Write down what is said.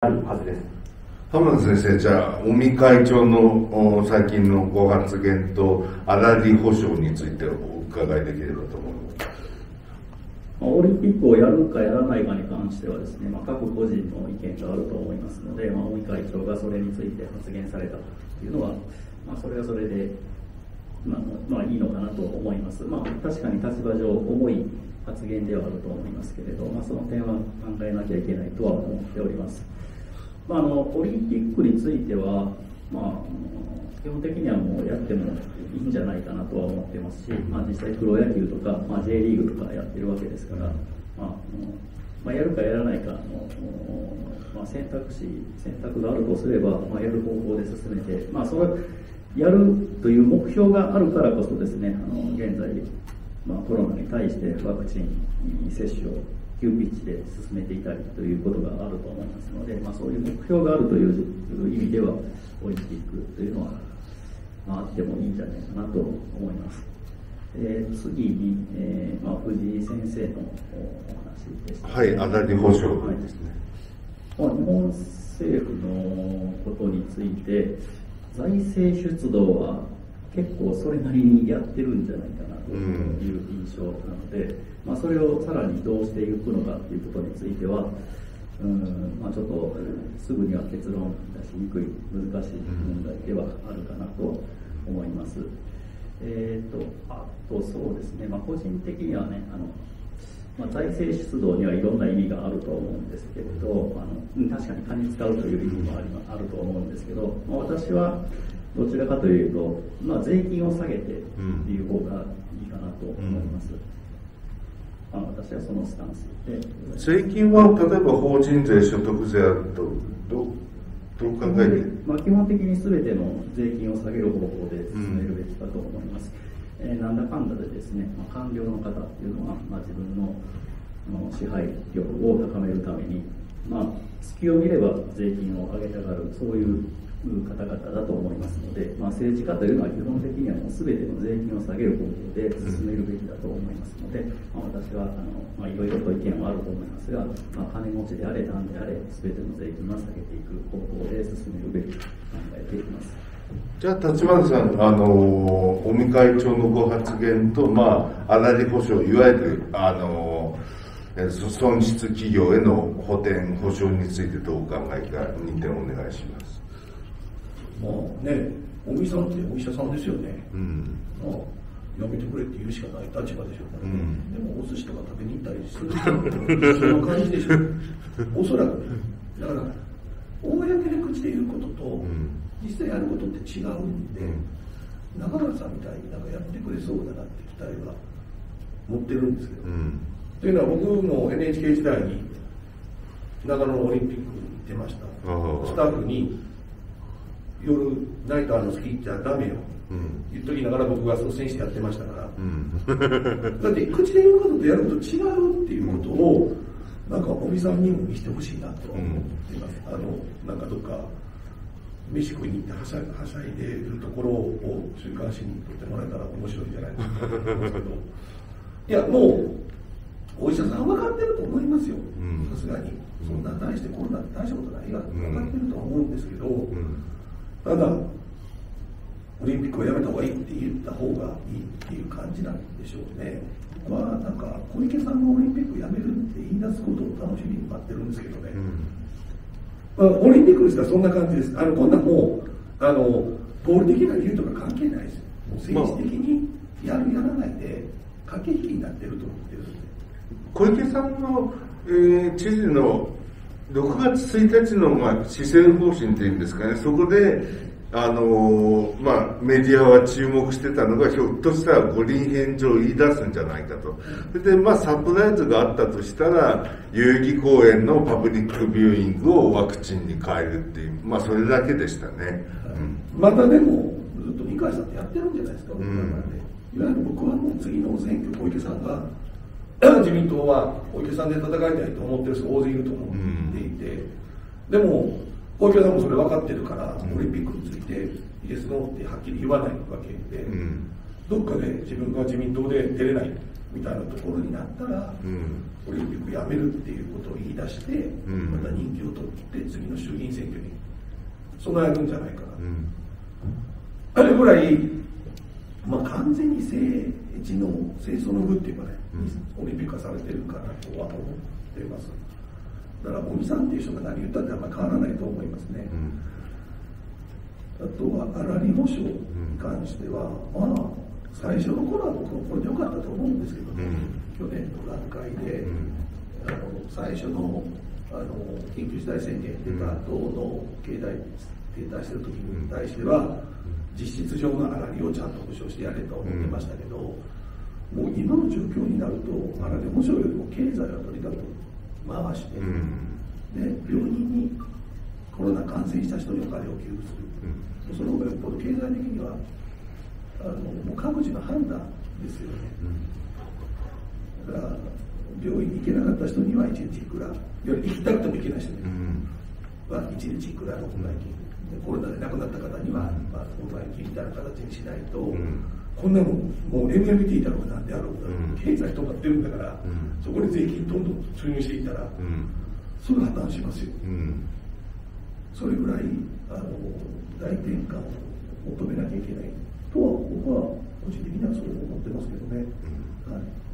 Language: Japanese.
あるはずです。 浜田先生、じゃあ尾身会長の最近のご発言と粗利保証についてお伺いできればと思います。 オリンピックをやるかやらないかに関してはですね、各個人の意見があると思いますので、尾身会長がそれについて発言されたというのは、それはそれで、いいのかなと思います。確かに立場上重い発言ではあると思いますけれど、その点は考えなきゃいけないとは思っております。オリンピックについては、基本的にはもうやってもいいんじゃないかなとは思ってますし、実際プロ野球とか、J リーグとかやってるわけですから、やるかやらないかの、選択があるとすれば、やる方向で進めて、それやるという目標があるからこそですね、現在、コロナに対してワクチン接種を急ピッチで進めていたりということがあると思いますので、そういう目標があるという意味では、オリンピックというのは、あってもいいんじゃないかなと思います。次に、藤井先生のお話です、ね。 はい、粗利保証ですね。 日本政府のことについて、財政出動は結構それなりにやってるんじゃないかなという印象なので、それをさらにどうしていくのかということについては、ちょっとすぐには結論出しにくい難しい問題ではあるかなと思います。あとそうですね、個人的にはね、財政出動にはいろんな意味があると思うんですけれど、確かに金使うという意味もあると思うんですけど、私はどちらかというと、税金を下げてっていう方がいいかなと思います。私はそのスタンスで。 税金は例えば法人税、所得税あるとどう考えて？ 基本的に全ての税金を下げる方向で進めるべきかと思います。なんだかんだでですね、官僚の方っていうのは、自分の支配力を高めるために、月を見れば税金を上げたがる、そういう方々だと思いますので、政治家というのは基本的にはもう全ての税金を下げる方向で進めるべきだと思いますので、私はいろいろと意見はあると思いますが、金持ちであれ何であれ全ての税金は下げていく方向で進めるべきと考えています。 じゃあ立花さん、尾身会長のご発言と、粗利保証、いわゆる損失企業への補填保証についてどうお考えか2点お願いします。 尾身さんってお医者さんですよね。やめてくれって言うしかない立場でしょうから、でもお寿司とか食べに行ったりする人その感じでしょう。おそらくだから公で口で言うことと、実際やることって違うんで、中村さんみたいにやってくれそうだなって期待は持ってるんですけど、というのは僕も NHK 時代に長野オリンピックに行ってました。スタッフに夜ナイターの好き言っちゃダメよ、言っときながら僕が率先してやってましたから、だって口で言うこととやること違うっていうことを尾身さんにも見せてほしいなと思っています。どっか飯食いに行ってはしゃいでいるところを週刊誌に撮ってもらえたら面白いんじゃないかなと思いますけど、いやもうお医者さん分かってると思いますよ。さすがにそんな大してコロナって大したことないが分かってるとは思うんですけど、ただオリンピックをやめた方がいいって言った方がいいっていう感じなんでしょうね。小池さんがオリンピックやめるって言い出すことを楽しみに待ってるんですけどね。オリンピックにしたらそんな感じです。こんなもう合理的な理由とか関係ないです。もう政治的にやるやらないで駆け引きになってると思ってるんで。 小池さんの、知事の6月1日の、施政方針っていうんですかね、そこでメディアは注目してたのが、ひょっとしたら五輪返上を言い出すんじゃないかと。それでサプライズがあったとしたら、代々木公園のパブリックビューイングをワクチンに変えるっていう、それだけでしたね。 またでもずっと二階さんってやってるんじゃないですか。いわゆる僕はもう次の選挙、小池さんが自民党は小池さんで戦いたいと思ってる人大勢いると思っていて、でも小池さんもそれ分かってるから、オリンピックについてイエスノーってはっきり言わないわけで、どっかで自分が自民党で出れないみたいなところになったら、オリンピックやめるっていうことを言い出して、また人気を取って次の衆議院選挙に備えるんじゃないかな、あれぐらい、完全に政争の具っていうかね、オリンピック化されてるかなとは思っています。だから尾身さんっていう人が何言ったってあんまり変わらないと思いますね。あとは粗利保証に関しては、最初の頃は僕もこれで良かったと思うんですけどね、去年の段階で、最初の緊急事態宣言出た後の経済停滞してる時に対しては、実質上の粗利をちゃんと保証してやれと思ってましたけど、もう今の状況になると、粗利保証よりも経済をとにかく回して、で病院にコロナ感染した人にお金を給付する、その方がよっぽど経済的にはもう各自の判断ですよね。だから病院に行けなかった人には1日いくら、行きたくても行けない人には1日いくらのオンライン金、コロナで亡くなった方には、オンライン金みたいな形にしないと、こんなのもう MMT だろうがなんであろうが、経済止まってるんだから、そこに税金どんどん注入していったら、すぐ破綻しますよ。それぐらい大転換を求めなきゃいけないとは僕は個人的にはそう思ってますけどね。はい。